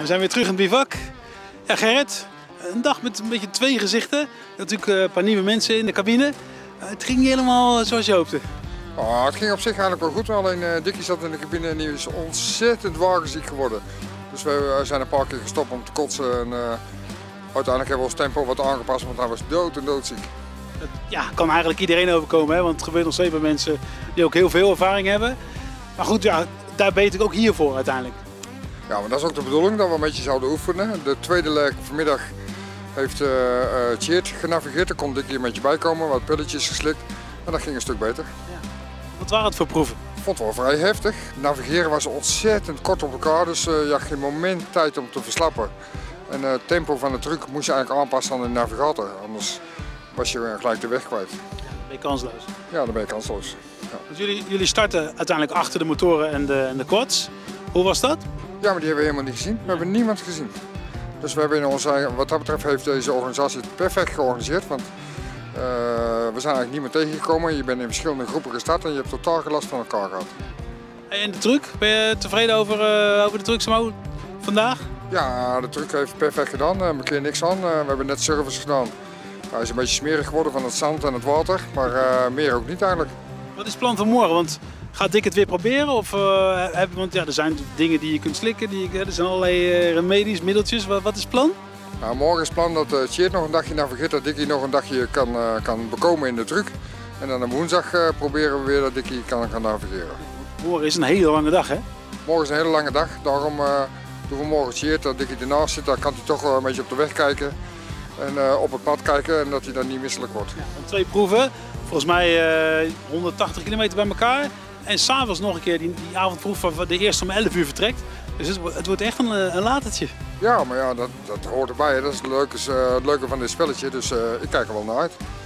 zijn weer terug in het bivak. Ja, Gerrit, een dag met een beetje twee gezichten. Natuurlijk een paar nieuwe mensen in de cabine. Het ging niet helemaal zoals je hoopte. Oh, het ging op zich eigenlijk wel goed, alleen Dickie zat in de cabine en die is ontzettend wagenziek geworden. Dus we zijn een paar keer gestopt om te kotsen en uiteindelijk hebben we ons tempo wat aangepast, want hij was dood en doodziek. Ja, kan eigenlijk iedereen overkomen, hè? Want het gebeurt nog steeds bij mensen die ook heel veel ervaring hebben. Maar goed, ja, daar ben je natuurlijk ook hier voor uiteindelijk. Ja, maar dat is ook de bedoeling, dat we een beetje zouden oefenen. De tweede leg vanmiddag heeft Tjeerd genavigeerd, daar kon Dickie een beetje bij komen, wat pilletjes geslikt en dat ging een stuk beter. Ja. Wat waren het voor proeven? Ik vond het wel vrij heftig. Navigeren was ontzettend kort op elkaar, dus je had geen moment tijd om te verslappen. En het tempo van de truc moest je eigenlijk aanpassen aan de navigator, anders was je gelijk de weg kwijt. Ja, dan ben je kansloos. Ja, dan ben je kansloos. Ja. Want jullie starten uiteindelijk achter de motoren en de quads. Hoe was dat? Ja, maar die hebben we helemaal niet gezien. We hebben niemand gezien. Dus we hebben in onze eigen, wat dat betreft heeft deze organisatie het perfect georganiseerd. Want we zijn eigenlijk niemand tegengekomen. Je bent in verschillende groepen gestart en je hebt totaal geen last van elkaar gehad. En de truc? Ben je tevreden over de truc vandaag? Ja, de truc heeft perfect gedaan. We keer niks aan. We hebben net service gedaan. Hij is een beetje smerig geworden van het zand en het water, maar meer ook niet eigenlijk. Wat is het plan van morgen? Want gaat Dick het weer proberen? Of, want ja, er zijn dingen die je kunt slikken, er zijn allerlei remedies, middeltjes. Wat is het plan? Nou, morgen is het plan dat Tjeerd nog een dagje navigeert, dat Dickie nog een dagje kan bekomen in de truc. En dan op woensdag proberen we weer dat Dickie kan gaan navigeren. Morgen is een hele lange dag, hè? Morgen is een hele lange dag, daarom doen we morgen Tjeerd, dat Dickie ernaast zit. Dan kan hij toch een beetje op de weg kijken en op het pad kijken en dat hij dan niet misselijk wordt. Ja, 2 proeven, volgens mij 180 kilometer bij elkaar. En s'avonds nog een keer die avondproef waar de eerste om 11 uur vertrekt. Dus het wordt echt een latertje. Ja, maar ja, dat hoort erbij. Dat is het leuke van dit spelletje, dus ik kijk er wel naar uit.